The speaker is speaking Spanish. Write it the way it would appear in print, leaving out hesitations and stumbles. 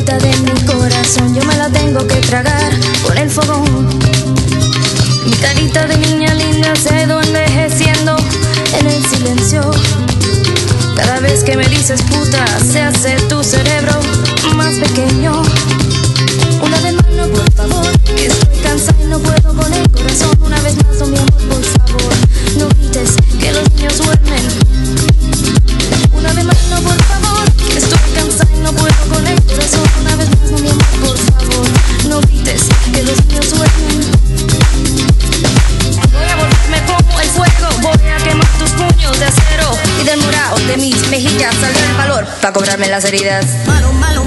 mitad de mi corazón yo me la tengo que tragar con el fogón. Mi carita de niña linda se ha ido envejeciendo en el silencio. Cada vez que me dices puta se hace tu cerebro más pequeño. Una vez más no, por favor, que estoy cansada y no puedo con el corazón. Una vez más, oh mi amor, por favor, no grites que los niños duermen. Una vez más no, por favor, que estoy cansada y no puedo con el corazón. Una vez más, oh mi amor, por favor, no grites que los niños duermen. Voy a volverme como el fuego, voy a quemar tus puños de acero, y del morado de mis mejillas saldrá el valor para cobrarme las heridas. Malo, malo.